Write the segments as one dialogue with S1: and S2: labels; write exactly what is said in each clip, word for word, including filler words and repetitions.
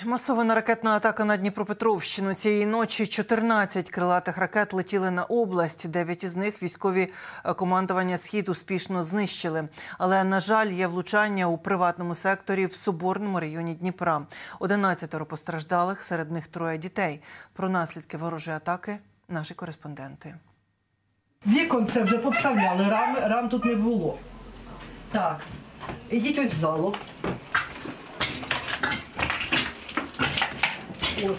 S1: Масована ракетна атака на Дніпропетровщину. Цієї ночі чотирнадцять крилатих ракет летіли на область. Дев'ять із них військові командування «Схід» успішно знищили. Але, на жаль, є влучання у приватному секторі в Соборному районі Дніпра. Одинадцятеро постраждалих, серед них троє дітей. Про наслідки ворожої атаки наші кореспонденти.
S2: Вікон це вже повставляли, рам, рам тут не було. Так, ідіть ось в залу. От.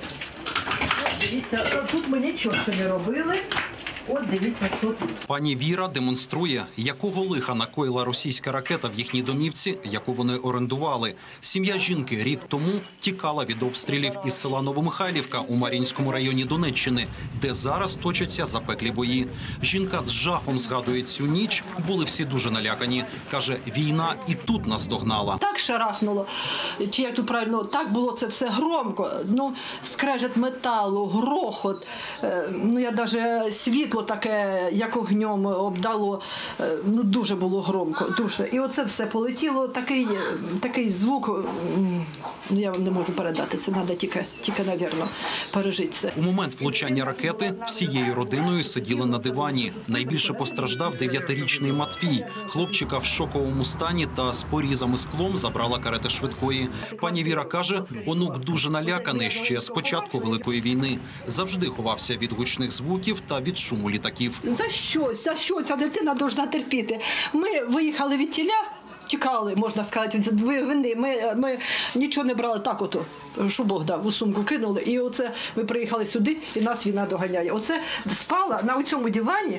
S2: Дивіться, тут ми нічого ще не робили. От дивіться, що тут.
S3: Пані Віра демонструє, якого лиха накоїла російська ракета в їхній домівці, яку вони орендували. Сім'я жінки рік тому тікала від обстрілів із села Новомихайлівка у Мар'їнському районі Донеччини, де зараз точаться запеклі бої. Жінка з жахом згадує цю ніч, були всі дуже налякані. Каже, війна і тут наздогнала.
S2: Так шарахнуло, чи як тут правильно, так було це все громко. Ну, скрежет металу, грохот, ну я навіть світло таке, як огнем обдало, ну дуже було громко, дуже. І оце все полетіло, такий, такий звук, ну я вам не можу передати, це треба тільки, тільки, навірно, пережити це.
S3: У момент влучання ракети всією родиною сиділи на дивані. Найбільше постраждав дев'ятирічний Матвій. Хлопчика в шоковому стані та з порізами склом забрала карета швидкої. Пані Віра каже, онук дуже наляканий ще з початку Великої війни. Завжди ховався від гучних звуків та від шуму літаків.
S2: За що? За що ця дитина повинна терпіти? Ми виїхали від тіля, тікали, можна сказати, від вини. Ми, ми нічого не брали, так ото, що Бог дав, у сумку кинули. І оце ми приїхали сюди, і нас війна доганяє. Оце спала на цьому дивані,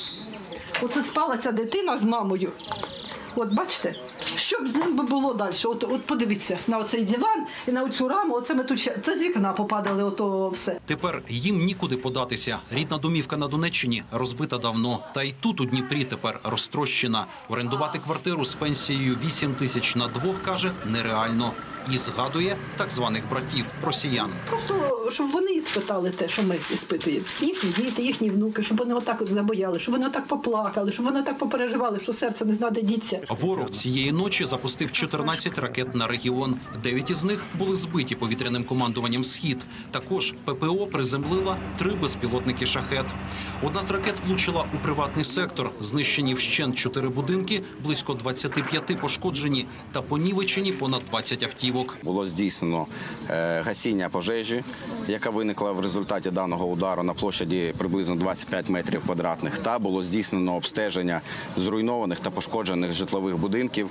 S2: оце спала ця дитина з мамою. От бачите, що б з ним би було далі? От, от подивіться на оцей диван і на оцю раму, оце ми тут ще, це з вікна попадали, ото все.
S3: Тепер їм нікуди податися. Рідна домівка на Донеччині розбита давно. Та й тут у Дніпрі тепер розтрощена. Орендувати квартиру з пенсією вісім тисяч на двох, каже, нереально. І згадує так званих братів, росіян.
S2: Просто, щоб вони іспитали те, що ми іспитуємо. Їхні діти, їхні внуки, щоб вони отак от забояли, щоб вони отак поплакали, щоб вони так попереживали, що серце не знає, де діться.
S3: Ворог цієї ночі запустив чотирнадцять ракет на регіон. Дев'ять із них були збиті повітряним командуванням «Схід». Також ППО приземлила три безпілотники «Шахет». Одна з ракет влучила у приватний сектор. Знищені вщент чотири будинки, близько двадцяти п'яти пошкоджені та понівечені понад двадцять автівок.
S4: Було здійснено гасіння пожежі, яка виникла в результаті даного удару на площаді приблизно двадцять п'ять метрів квадратних, та було здійснено обстеження зруйнованих та пошкоджених житлових будинків,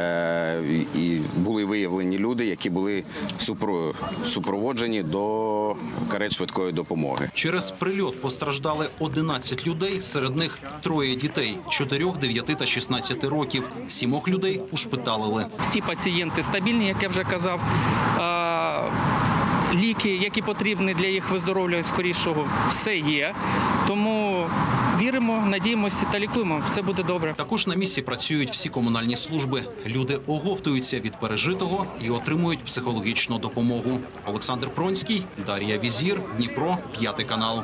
S4: і були виявлені люди, які були супроводжені до карет швидкої допомоги.
S3: Через прильот постраждали одинадцять людей, серед них троє дітей – чотирьох, дев'яти та шістнадцяти років. Сімох людей ушпиталили.
S5: Всі пацієнти стабільні, як я вже казав. Ліки, які потрібні для їх виздоровлення скорішого, все є. Тому віримо, надіємося та лікуємо. Все буде добре.
S3: Також на місці працюють всі комунальні служби. Люди оговтуються від пережитого і отримують психологічну допомогу. Олександр Пронський, Дар'я Візір, Дніпро, п'ятий канал.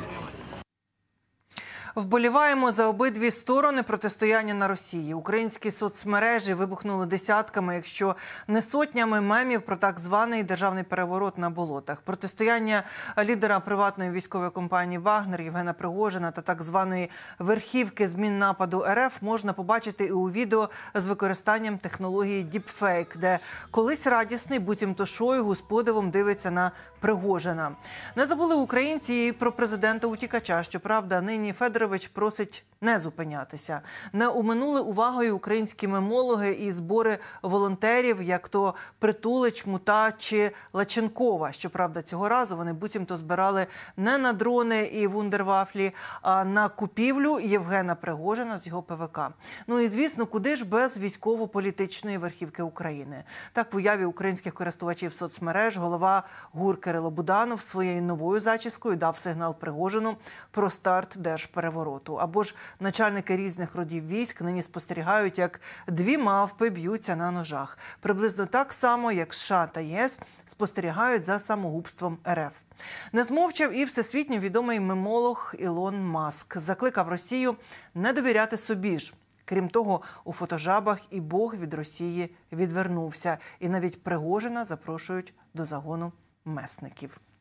S1: Вболіваємо за обидві сторони протистояння на Росії. Українські соцмережі вибухнули десятками, якщо не сотнями мемів про так званий державний переворот на болотах. Протистояння лідера приватної військової компанії «Вагнер» Євгена Пригожина та так званої верхівки змін нападу РФ можна побачити і у відео з використанням технології діпфейк, де колись радісний, буцімто Шойгу з подивом дивиться на Пригожина. Не забули українці і про президента-утікача. Щоправда, нині Федорович просить не зупинятися. Не оминули увагою українські мемологи і збори волонтерів, як то Притулич, Мута чи Лаченкова. Щоправда, цього разу вони буцімто збирали не на дрони і вундервафлі, а на купівлю Євгена Пригожина з його ПВК. Ну і, звісно, куди ж без військово-політичної верхівки України. Так, в уяві українських користувачів соцмереж голова ГУР Кирило Буданов своєю новою зачіскою дав сигнал Пригожину про старт держперевороту. Або ж начальники різних родів військ нині спостерігають, як дві мавпи б'ються на ножах. Приблизно так само, як США та ЄС спостерігають за самогубством РФ. Не змовчав і всесвітньо відомий мемолог Ілон Маск. Закликав Росію не довіряти собі ж. Крім того, у фотожабах і Бог від Росії відвернувся. І навіть Пригожина запрошують до загону месників.